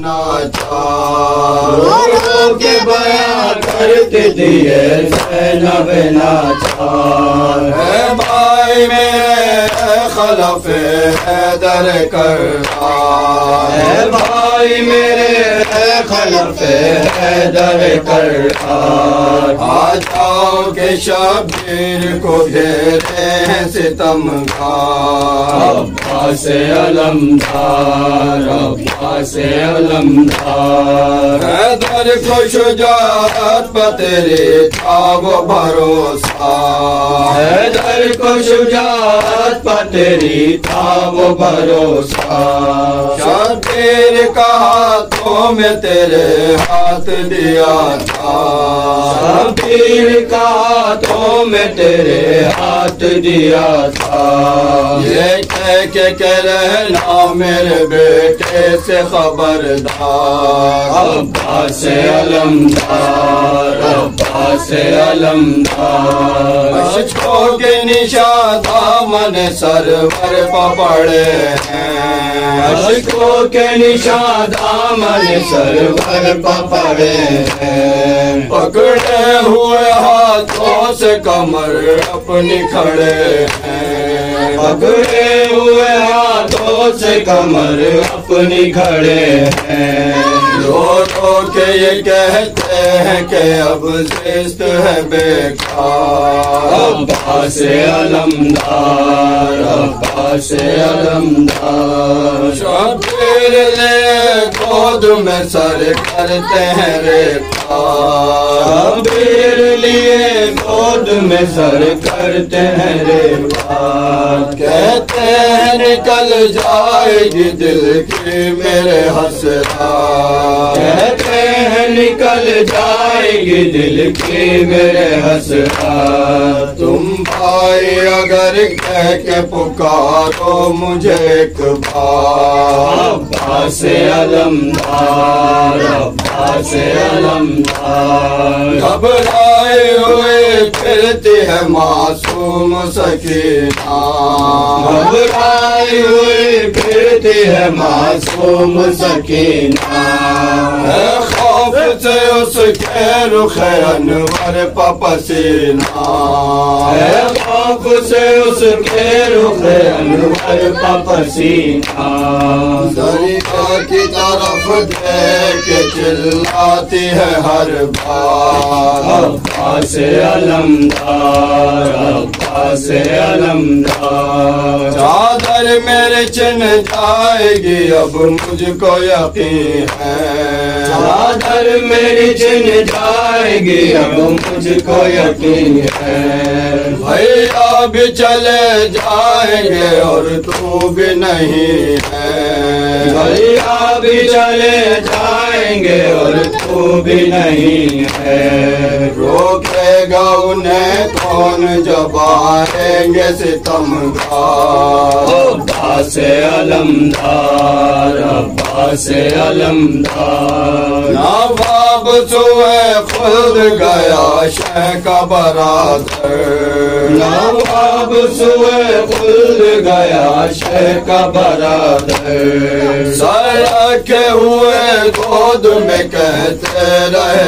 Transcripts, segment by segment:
ناچار رو رو کے بیان کرتے دیے زینب ناچار اے بھائی میرے خلف حیدر کرار اے بھائی میرے خلف حیدر کرار آ جاؤ کہ شبیر کو گھیرے ہیں ستمگار عباس علمدار عباس علمدار حیدر کو شجاعت پر تیری تھا وہ بھروسہ حیدر کو شجاعت پر تیری تھا وہ بھروسہ شبیر کا ہاتھوں میں تیرے ہاتھ دیا تھا شبیر کا ہاتھوں میں تیرے ہاتھ دیا تھا یہ کہہ رہنا میرے بیٹے سے خبردار عباس علمدار عباس علمدار اشکوں کے نشان دامن سرور پر پڑے ہیں اشکوں کے نشان دامن سرور پر پڑے ہیں پکڑے ہوئے ہاتھوں سے کمر اپنی کھڑے ہیں پکڑے ہوئے ہاتھوں سے کمر اپنی کھڑے ہیں رو رو کے یہ کہتے ہیں کہ اب زیست ہے بیکار عباس علمدار عباس علمدار شبیر لے گود میں سر کرتے ہیں ریپار شبیر لیے گود میں سر کرتے ہیں ریپار کہتے ہیں نکل جائے گی دل کی میرے حسرات کہتے ہیں نکل جائے گی دل کی میرے حسرات تم بھائی اگر کہہ کے پکارو مجھے ایک بار عباس علمدار عباس علمدار گھبرائے ہوئے پھرتی ہے معصوم سکینہ گھبرائے ہوئے پھرتی ہے معصوم سکینہ اے خوف سے اس کے رخ انور پہ پسینہ اے خوف سے اس کے رخ انور پہ پسینہ دریا کی طرف دیکھ کے چلاتی ہے ہر بار عباس علمدار عباس علمدار چادر میرے چن جائے گی اب مجھ کو یقین ہے چادر میری چن جائے گی اب مجھ کو یقین ہے بھیا بھی چلے جائیں گے اور تو بھی نہیں ہے بھیا بھی چلے جائیں گے اور تو بھی نہیں ہے روکے گا انہیں کون جب آئیں گے ستمگار عباس علمدار عباس علمدار نواب سوئے خود گیا شہ کا برادر نواب سوئے خود گیا شہ کا برادر سر رکھے ہوئے گود میں کہتے رہے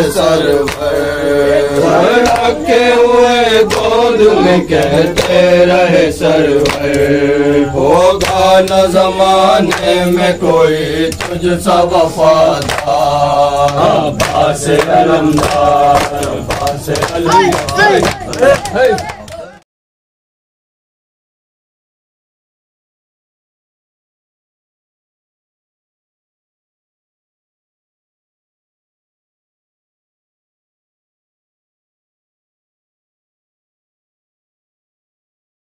سرور رکھے ہوئے گود میں کہتے رہے سرور ہوگا نہ زمانے میں کوئی تجھ سا وفادار عباس علمدار عباس علمدار